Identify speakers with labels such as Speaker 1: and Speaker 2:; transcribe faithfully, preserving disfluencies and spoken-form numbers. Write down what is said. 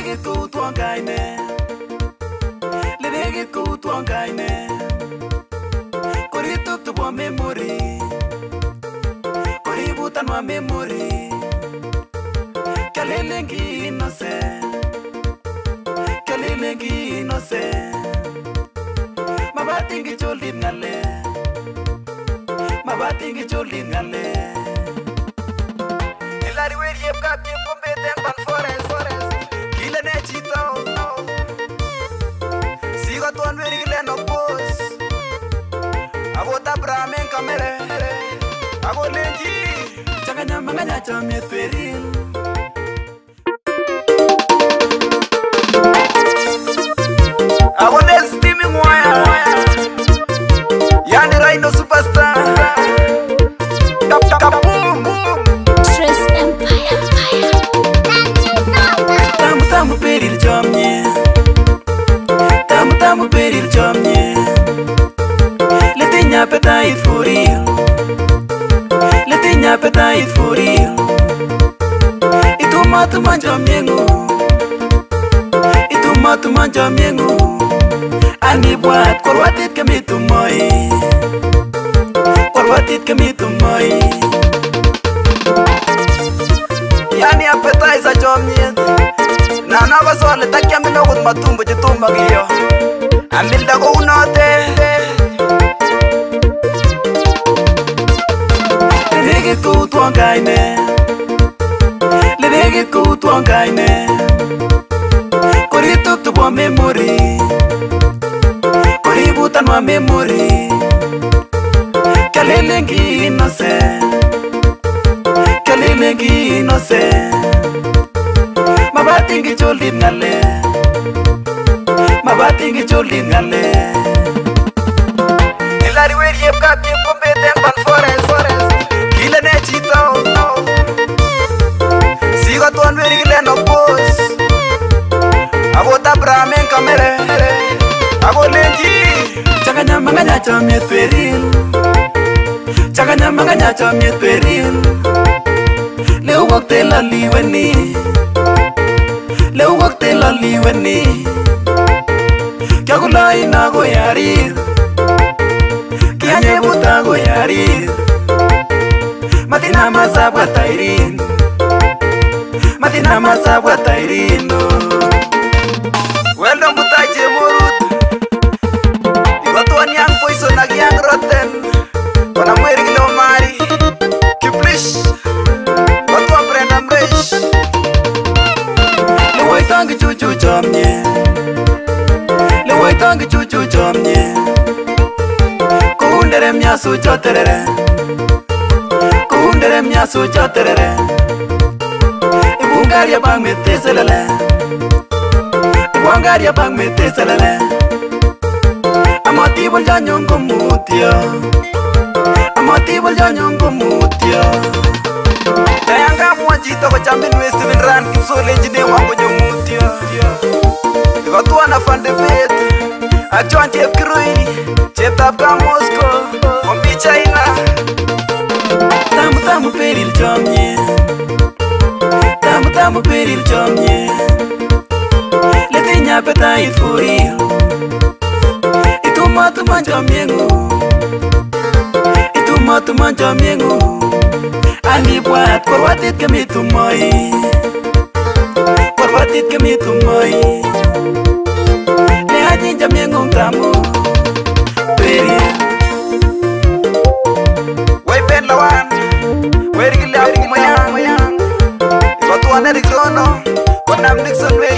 Speaker 1: Lebegit ko tuangkaine, lebegit ko tuangkaine. Korituk tu bo memory, koributan wa memory. Kalelengi no se, kalelengi no se. Mabatingi cholit ngale, mabatingi cholit ngale. Elari weri yep kap yep kombe tempan forest forest. Kila ne chito, sigo tuan weri kile no pos. Ago tabramen kamere, ago lenji. Chakanya manganya chomiet peril. Ago des steaming wire. Yani Rhino superstar. Kap kap kaboom.
Speaker 2: Stress Empire.
Speaker 1: Tamutamu peril chomiet. Tamutamu peril chomiet. Letinya appetite for real. Letinya appetite for real. Itu matu manjomiengu. Itu matu manjomiengu. Ani buat korwatit kami tumoi. Korwatit kami tumoi. Yani appetite sa chomiet. Na na basole takyambi no gut matumbo chitumba giyo. Ambilda ko unote. Lebegit ko tuangkaine, lebegit ko tuangkaine. Korituk tu bo memory, koributan wa memory. Kalelengi no se, kalelengi no se. Mabatingi cholit ngale, mabatingi cholit ngale. Elari weri yep kap yep kombe tempan forest forest. Kila ne chito, sigo tuan weri kile no pos. Ago tabramen kamere, ago lenji. Chakanya manganya chomiet peril, chakanya manganya chomiet peril. Leo wakte la liweni, leo wakte la liweni. Kya kulai na go yarir, kya nyebuta go yarir. Matina masabwa tairin, matina masabwa tairin. Well done butai jemurut. Iwatuan yang poison ag yang rotten. Wana mweri kilo mari, kiplish. Watuan brenda mresh. Lewai tangi chuchu chomnye, lewai tangi chuchu chomnye. Kuundere myasu choterere, kuundere myasu choterere. Ibungaria bang meteselele, ibungaria bang meteselele. Amati bol janyong kumutya, amati bol janyong kumutya. Kayanga mwajito ko champion west bin ran kimsole njine wango jomutya. Iko tuana fande bet, akchwan chep kirui, chep tap ka Moscow, kombi China. Tamutamu peril chomiet, tamutamu peril chomiet. Letinya appetite for real. Itu matu manjomiengu, itu matu manjomiengu. Ani buat korwatit kami tumoi, korwatit kami tumoi. Le haji jamiengu tamu peril. Wai pen lawan, wai rigila mayang mayang. Iko tuan dari krono, konam Nixon we.